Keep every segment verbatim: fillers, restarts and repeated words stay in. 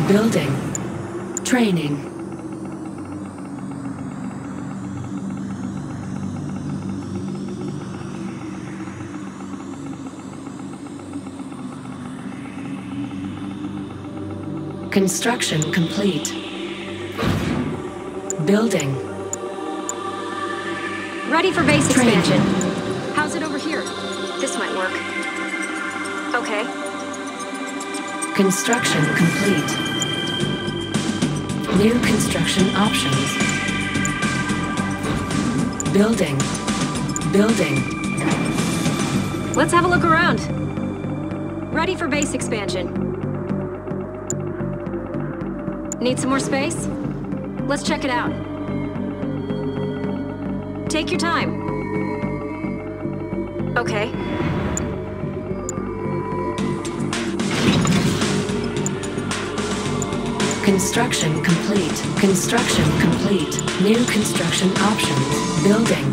Building. Training. Construction complete. Building. Ready for base Training. expansion. How's it over here? This might work. Okay. Construction complete. New construction options. Building. Building. Let's have a look around. Ready for base expansion. Need some more space? Let's check it out. Take your time. Okay. Construction complete. Construction complete. New construction options. Building.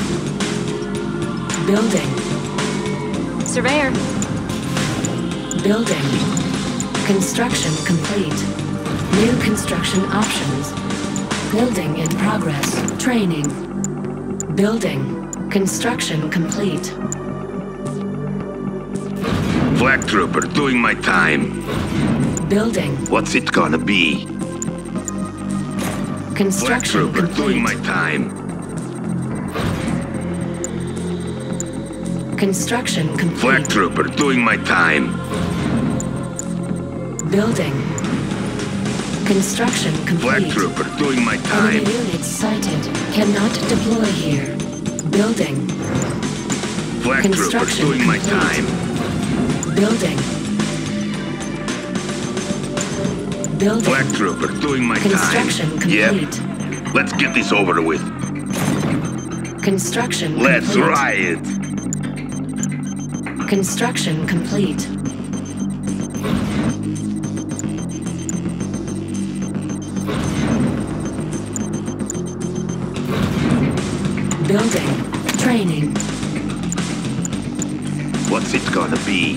Building. Surveyor. Building. Construction complete. New construction options. Building in progress. Training. Building. Construction complete. Flag trooper, doing my time. Building. What's it gonna be? Flag Construction trooper, doing my complete. time. Construction Flag complete. trooper, doing my time. Building. Construction Flag complete. trooper, doing my time. Enemy units sighted. Cannot deploy here. Building. Flag trooper, Construction doing my complete. time. Building. Building. Flag trooper, doing my Construction time. complete. Yep. Let's get this over with. Construction Let's complete. riot. Construction complete. Building. Training. What's it gonna be?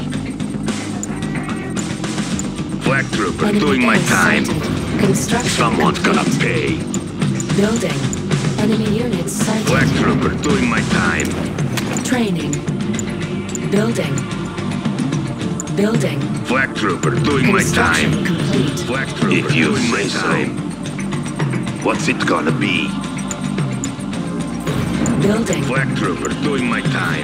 Flag trooper, Enemy doing my base time. sighted. Construction Someone's gonna complete. pay. Building. Enemy units sighted. Flag trooper, doing my time. Training. Building. Building. Flag trooper, doing my Construction time. complete. Flag trooper, If you doing my say so. time. What's it gonna be? Building. Flag trooper, doing my time.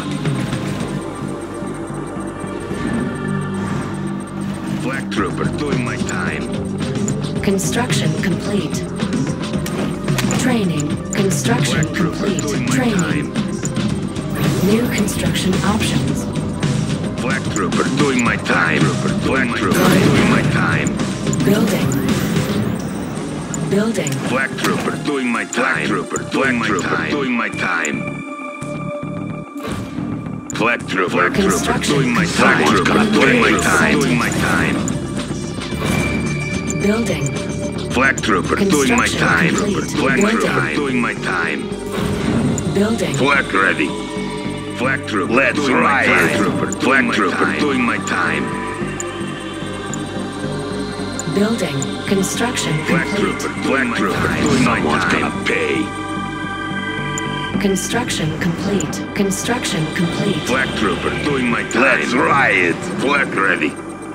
Flag trooper, doing my time. Construction complete. Training. Construction Flag trooper, complete. doing my Training. time. New construction options. Flag trooper, doing my time. Flag trooper, doing my time. Building. Building. Flag trooper, doing my time. Flag trooper, doing my time. Doing my time. Flag trooper, flag trooper, Construction doing my complete. time. Flag trooper, doing my time. Doing my time. Building. Flag trooper, doing my Construction time. complete. Flag Building. trooper, doing my time. Building. Flag ready. Flag trooper, Let's doing my riot. time. Trooper, flag trooper, doing my time. Building. Construction Flag complete. trooper, flag trooper, doing my Someone's time. gonna pay. Construction complete. Construction complete. Flag trooper, doing my time. Let's riot. Flag ready.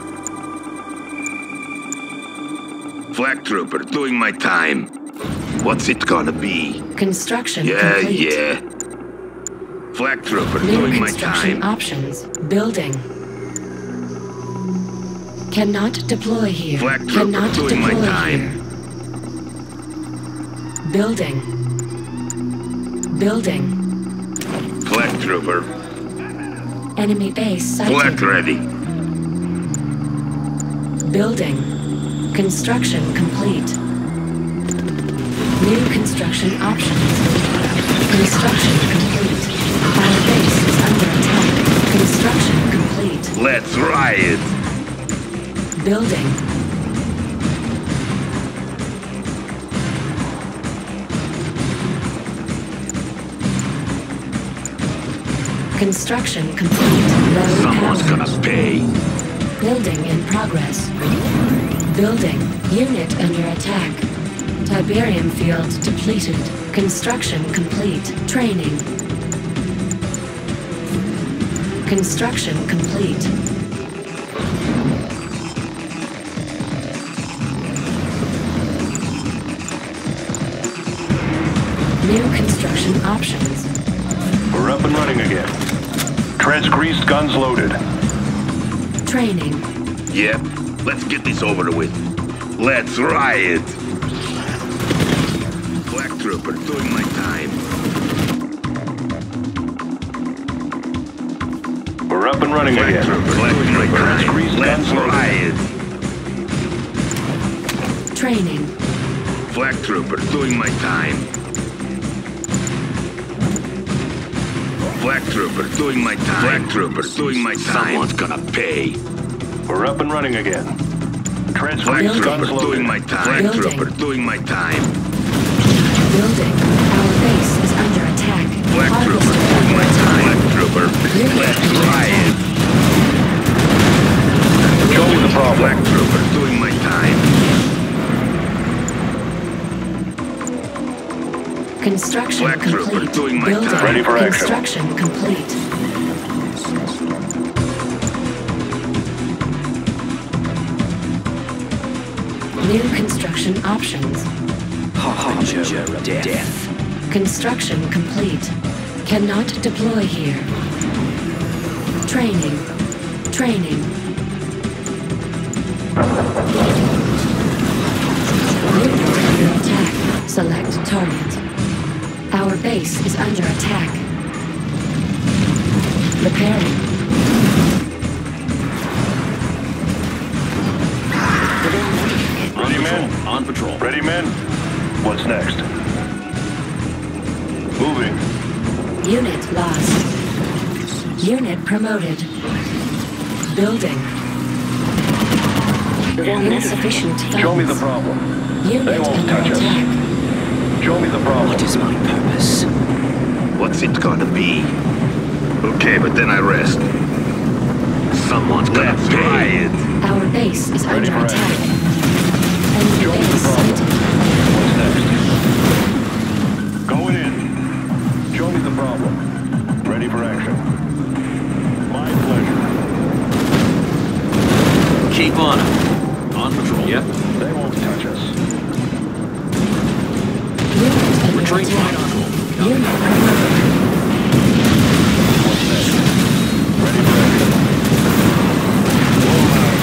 Flag trooper, doing my time. What's it gonna be? Construction Yeah, complete. yeah. Flag trooper, New doing my construction time. options. Building. Cannot deploy here. Flag trooper, Cannot doing my deploy time. here. Building. Building. Flag trooper, Enemy base sighted. flag ready. Building. Construction complete. New construction options. Construction complete. Our base is under attack. Construction complete. Let's riot. Building. Construction complete. Low Someone's power. gonna pay. Building in progress. Building. Unit under attack. Tiberium field depleted. Construction complete. Training. Construction complete. New construction options. We're up and running again. Treads greased, guns loaded. Training. Yep, let's get this over with. Let's riot! Black Trooper doing my time. We're up and running Black again. Trooper doing my Treads time. greased, Let's guns loaded. riot! Training. Black Trooper doing my time. Black Trooper doing my time. Black Trooper doing my time. Someone's gonna pay. We're up and running again. Treads Black greased, Trooper guns loaded. doing my time. Black Building. Trooper doing my time. Building. Our base is under attack. Black Trooper Harvester doing my under time. attack. Black Trooper, let's riot! Show me the problem. Black Trooper doing my time. Construction Black Trooper complete. doing my Building. time. Ready for action. Construction complete. New construction options. Harbinger of death. Construction complete. Cannot deploy here. Training. Training. Unit under attack. Select target. Our base is under attack. Repairing. Ready, men? On patrol. Ready, men? What's next? Moving. Unit lost. Unit promoted. Building. Insufficient funds. Show me the problem. Unit They won't under touch us. attack. Show me the problem. What is my purpose? What's it gonna be? Okay, but then I rest. Someone's gonna Let's pay. riot! Our base is Ready under for attack. action. Enemy Show me the base problem. sighted. What's next? Going in. Show me the problem. Ready for action. My pleasure. Keep on 'em. On patrol. Yep. They won't touch us. Unit under Retreat attack. right on hold. Unit promoted. What's next? Ready for action. Blow 'em out.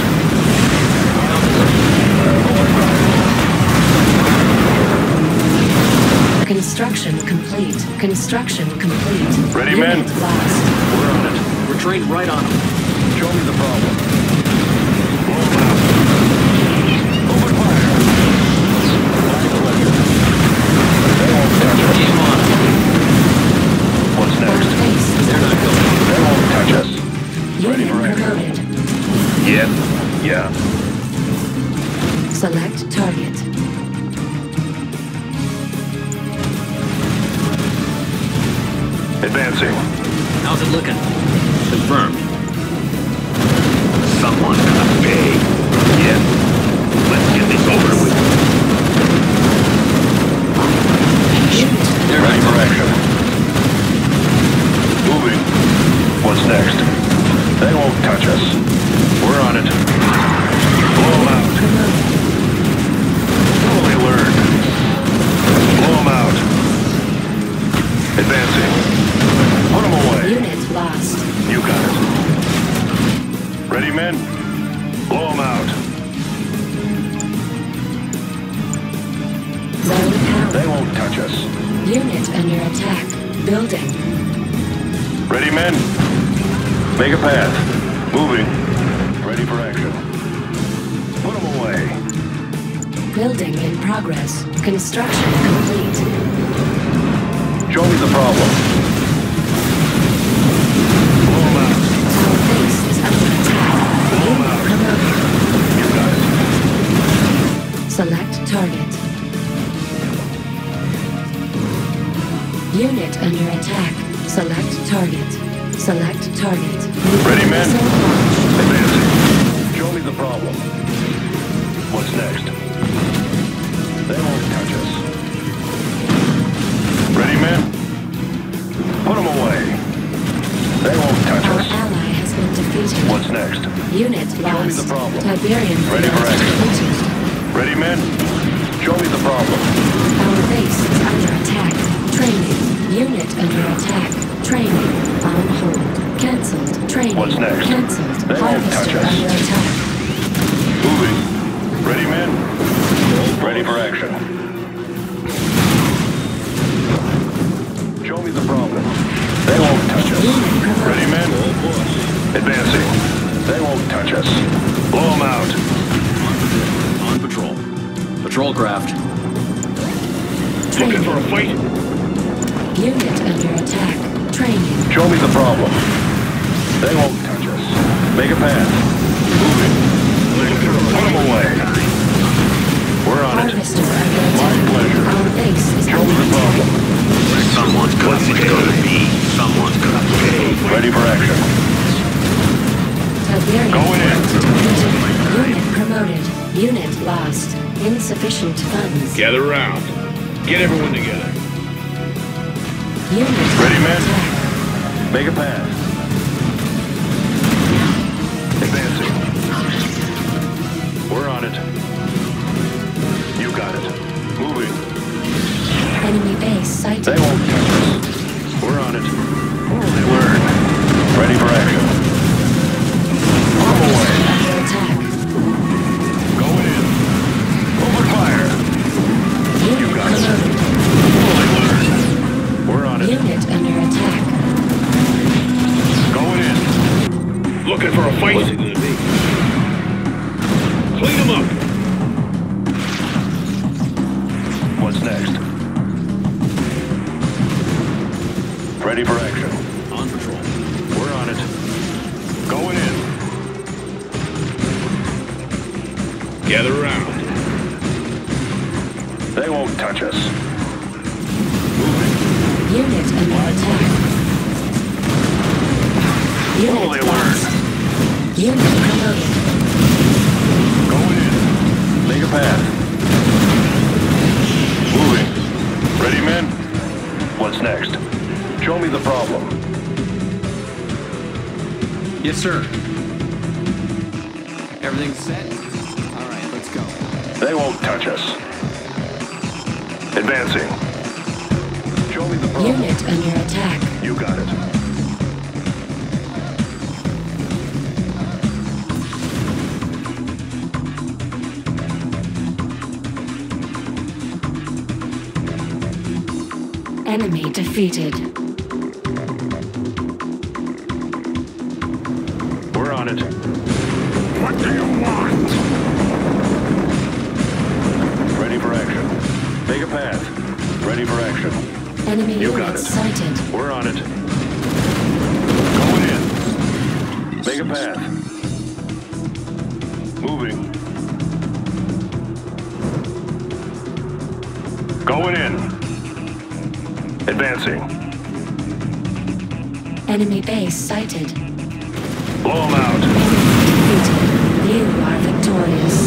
Construction complete. Construction complete. Ready, Unit men? lost. We're on it. Retreat right on 'em. Show me the problem. Blow 'em out. Open fire. My pleasure. They won't touch us. Keep on 'em. What's Our next? base is They're under not going. They won't touch us. Ready Unit for action. promoted. Yep, Yeah. Select target. Advancing. How's it looking? Confirmed. someone's gonna pay. Yep, let's get this over with. They're Ready not for going. action. Moving. What's next? They won't touch us. We're on it. Blow 'em out. Slowly learn. Blow 'em out. Advancing. Put 'em away. Unit lost. You got it. Ready, men? Blow 'em out. Low They power. won't touch us. Unit under attack. Building. Ready, men? Make a path. Moving. Ready for action. Put 'em away. Building in progress. Construction complete. Show me the problem. Blow 'em out. Our base is under attack. Blow 'em Unit out. promoted. You got it. Select target. Unit under attack. Select target. Select target. Ready, men? Missile launched. Advancing. Show me the problem. What's next? They won't touch us. Ready, men? Put them away. They won't touch Our us. ally has been defeated. What's next? Unit Show me lost. the problem. Tiberium Ready for field action. defeated. Ready, men? Show me the problem. Our base is under attack. Training. Unit under attack. Training. On hold. Cancelled. Training. What's next? Cancelled. They won't touch Harvester us. under attack. Moving. Ready, men? Ready for action. Show me the problem. They won't touch us. Unit promoted. Ready, men? Advancing. They won't touch us. Blow them out. On patrol. Patrol craft. Looking for a fight? Unit under attack. Training. Show me the problem. They won't touch us. Make a path. Moving. Put them away. We're on it. Harvester under My attack. pleasure. Our base is Show me under the attack. problem. Someone's gonna What's it gonna be? Someone's gonna pay. Ready for action. Tiberium Going in. field defeated. Unit promoted. Unit lost. Insufficient funds. Gather around. Get everyone together. Unit Ready, under men? attack. Make a path. Advancing. We're on it. You got it. Moving. Enemy base sighted. They won't touch us. We're on it. They learn. Ready for action. Put them away. Under attack. Going in. Open fire. Unit got it. promoted. They learn. We're on it. Unit under attack. Going in. Looking for a fight? What's it gonna be? Clean them up. What's next? Ready for action. On patrol. We're on it. Going in. Gather around. They won't touch us. Unit under attack. Unit Oh, they lost. Unit promoted. Going in. Make a path. Moving. Ready, men? What's next? Show me the problem. Yes, sir. Everything's set? All right, let's go. They won't touch us. Advancing. Show me the problem. Unit under attack. You got it. Enemy defeated. We're on it. What do you want? Ready for action. Make a path. Ready for action. Enemy You got unit it. sighted. We're on it. Going in. Make a path. Moving. Going in. Advancing. Enemy base sighted. Blow them out. Enemy defeated. You are victorious.